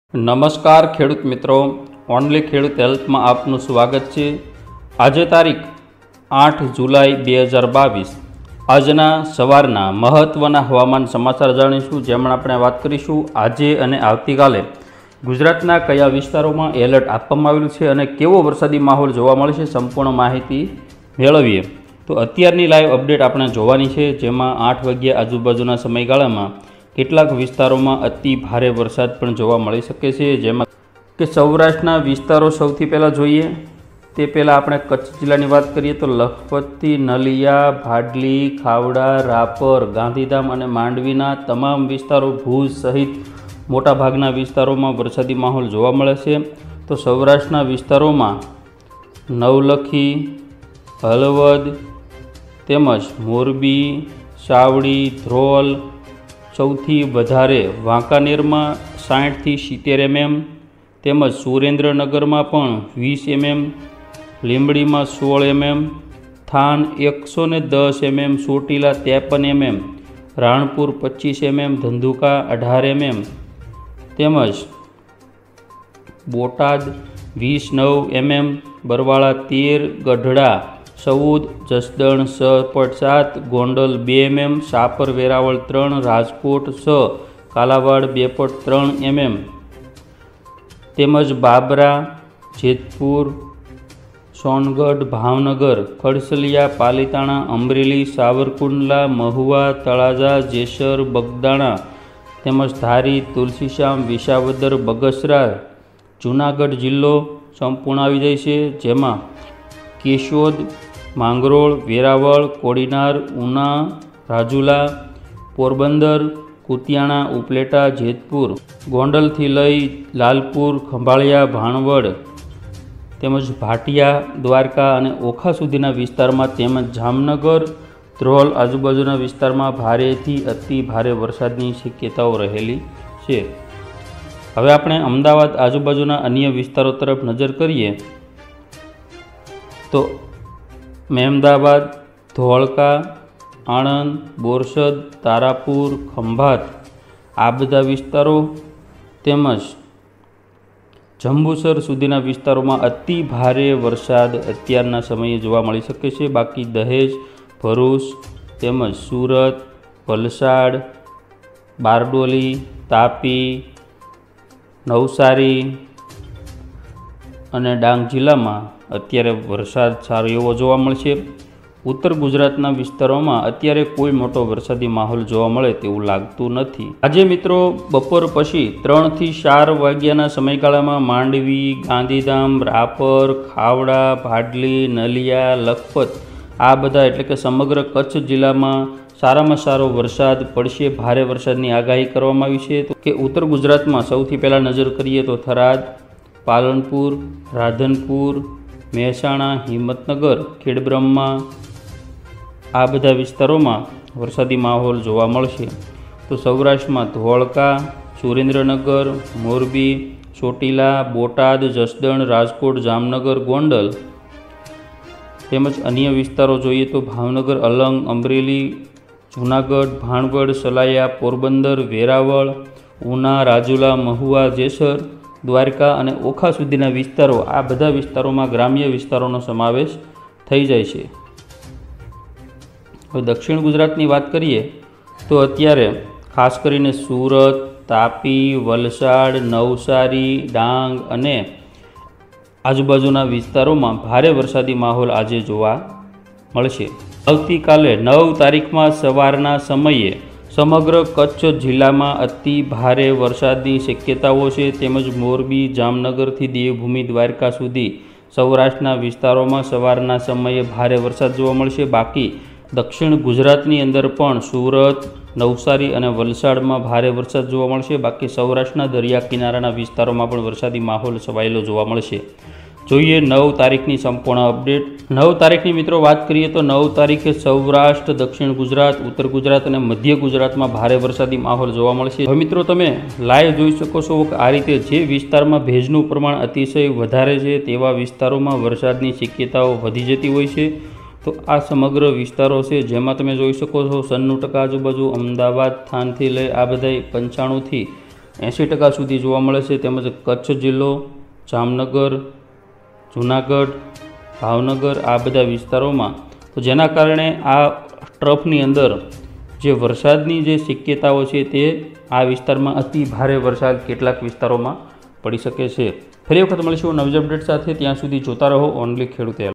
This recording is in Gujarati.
નમસ્કાર ખેડૂત મિત્રો, ઓનલી ખેડૂત હેલ્પમાં આપનું સ્વાગત છે। આજે તારીખ 8 જુલાઈ 2022 આજના સવારના મહત્ત્વના હવામાન સમાચાર જાણીશું, જેમાં આપણે વાત કરીશું આજે અને આવતીકાલે ગુજરાતના કયા વિસ્તારોમાં એલર્ટ આપવામાં આવેલું છે અને કેવો વરસાદી માહોલ જોવા મળશે, સંપૂર્ણ માહિતી મેળવીએ। તો અત્યારની લાઈવ અપડેટ આપણે જોવાની છે, જેમાં 8 વાગ્યા આજુબાજુના સમયગાળામાં કેટલાક વિસ્તારોમાં અતિ ભારે વરસાદ પણ જોવા મળી શકે છે। જેમાં કે સૌરાષ્ટ્રના વિસ્તારો સૌથી પહેલાં જોઈએ તે પહેલાં આપણે કચ્છ જિલ્લાની વાત કરીએ તો લખપતથી નલિયા, ભાડલી, ખાવડા, રાપર, ગાંધીધામ અને માંડવીના તમામ વિસ્તારો, ભુજ સહિત મોટાભાગના વિસ્તારોમાં વરસાદી માહોલ જોવા મળે છે। તો સૌરાષ્ટ્રના વિસ્તારોમાં નવલખી, હળવદ તેમજ મોરબી, સાવડી, ધ્રોલ, સૌથી વધારે વાંકાનેરમાં 60 થી 70 mm, તેમજ સુરેન્દ્રનગરમાં પણ 20 mm, લીંબડીમાં 16 mm, Than 110 mm, Chotila 53 mm, Ranpur 25 mm, Dhandhuka 18 mm, તેમજ Botad 29 mm, Barwala 13, Gadhada 14, Jasdan 6.7, Gondal 2 mm, Shapar Veraval 3, Rajkot 6, Kalavad 2.3 mm, તેમજ બાબરા, જેતપુર, સોનગઢ, ભાવનગર, ખડસલિયા, પાલીતાણા, અમરેલી, સાવરકુંડલા, મહુવા, તળાજા, જેસર, બગદાણા તેમજ ધારી, તુલસીશ્યામ, વિસાવદર, બગસરા, જૂનાગઢ જિલ્લો સંપૂર્ણ આવી જાય છે, જેમાં કેશોદ, માંગરોળ, વેરાવળ, કોડીનાર, ઉના, રાજુલા, પોરબંદર, કુતિયાણા, ઉપલેટા, જેતપુર, ગોંડલથી લઈ લાલપુર, ખંભાળિયા, ભાણવડ તેમજ ભાટિયા, દ્વારકા અને ઓખા સુધીના વિસ્તારમાં તેમજ જામનગર, ધ્રોલ આજુબાજુના વિસ્તારમાં ભારેથી અતિ ભારે વરસાદની શક્યતાઓ રહેલી છે। હવે આપણે અમદાવાદ આજુબાજુના અન્ય વિસ્તારો તરફ નજર કરીએ તો મહેમદાવાદ, ધોળકા, આણંદ, બોરસદ, તારાપુર, ખંભાત આ બધા વિસ્તારો તેમજ જંબુસર સુધીના વિસ્તારોમાં અતિ ભારે વરસાદ અત્યારના સમયે જોવા મળી શકે છે। બાકી દહેજ, ભરૂચ તેમજ સુરત, વલસાડ, બારડોલી, તાપી, નવસારી અને ડાંગ જિલ્લામાં અત્યારે વરસાદ સારો એવો જોવા મળશે। ઉત્તર ગુજરાતના વિસ્તારોમાં અત્યારે કોઈ મોટો વરસાદી માહોલ જોવા મળે તેવું લાગતું નથી। આજે મિત્રો બપોર પછી 3 થી 4 વાગ્યાના સમયગાળામાં માંડવી, ગાંધીધામ, રાપર, ખાવડા, ભાડલી, નલિયા, લખપત આ બધા એટલે કે સમગ્ર કચ્છ જિલ્લામાં સારામાં સારો વરસાદ પડશે, ભારે વરસાદની આગાહી કરવામાં આવી છે। તો કે ઉત્તર ગુજરાતમાં સૌથી પહેલાં નજર કરીએ તો થરાદ, પાલનપુર, રાધનપુર, મહેસાણા, હિંમતનગર, ખેડબ્રહ્મા આ બધા વિસ્તારોમાં વરસાદી માહોલ જોવા મળશે। તો સૌરાષ્ટ્રમાં ધોળકા, સુરેન્દ્રનગર, મોરબી, ચોટીલા, બોટાદ, જસદણ, રાજકોટ, જામનગર, ગોંડલ તેમજ અન્ય વિસ્તારો જોઈએ તો ભાવનગર, અલંગ, અમરેલી, જૂનાગઢ, ભાણવડ, સલાયા, પોરબંદર, વેરાવળ, ઉના, રાજુલા, મહુવા, જેસર, દ્વારકા અને ઓખા સુધીના વિસ્તારો આ બધા વિસ્તારોમાં ગ્રામ્ય વિસ્તારોનો સમાવેશ થઈ જાય છે। હવે દક્ષિણ ગુજરાતની વાત કરીએ તો અત્યારે ખાસ કરીને સુરત, તાપી, વલસાડ, નવસારી, ડાંગ અને આજુબાજુના વિસ્તારોમાં ભારે વરસાદી માહોલ આજે જોવા મળશે। આવતીકાલે 9 તારીખમાં સવારના સમયે સમગ્ર કચ્છ જિલ્લામાં અતિ ભારે વરસાદની શક્યતાઓ છે, તેમજ મોરબી, જામનગરથી દેવભૂમિ, દ્વારકા સુધી સૌરાષ્ટ્રના વિસ્તારોમાં સવારના સમયે ભારે વરસાદ જોવા મળશે। બાકી દક્ષિણ ગુજરાતની અંદર પણ સુરત, નવસારી અને વલસાડમાં ભારે વરસાદ જોવા મળશે। બાકી સૌરાષ્ટ્રના દરિયા કિનારાના વિસ્તારોમાં પણ વરસાદી માહોલ છવાયેલો જોવા મળશે। જોઈએ 9 તારીખની સંપૂર્ણ અપડેટ। 9 તારીખની મિત્રો વાત કરીએ તો 9 તારીખે સૌરાષ્ટ્ર, દક્ષિણ ગુજરાત, ઉત્તર ગુજરાત અને મધ્ય ગુજરાતમાં ભારે વરસાદી માહોલ જોવા મળશે। હવે મિત્રો તમે લાઈવ જોઈ શકો છો કે આ રીતે જે વિસ્તારમાં ભેજનું પ્રમાણ અતિશય વધારે છે તેવા વિસ્તારોમાં વરસાદની શક્યતાઓ વધી જતી હોય છે। તો આ સમગ્ર વિસ્તારો છે, જેમાં તમે જોઈ શકો છો 96% આજુબાજુ, અમદાવાદ, થાનથી લઈ આ બધા 95થી 80% સુધી જોવા મળે છે। તેમજ કચ્છ જિલ્લો, જામનગર, જૂનાગઢ, ભાવનગર આ બધા વિસ્તારોમાં, તો જેના કારણે આ ટ્રફની અંદર જે વરસાદની જે શક્યતાઓ છે તે આ વિસ્તારમાં અતિ ભારે વરસાદ કેટલાક વિસ્તારોમાં પડી શકે છે। ફરી વખત મળીશું નવી અપડેટ સાથે, ત્યાં સુધી જોતા રહો ઓનલી ખેડૂત હેલ્પ।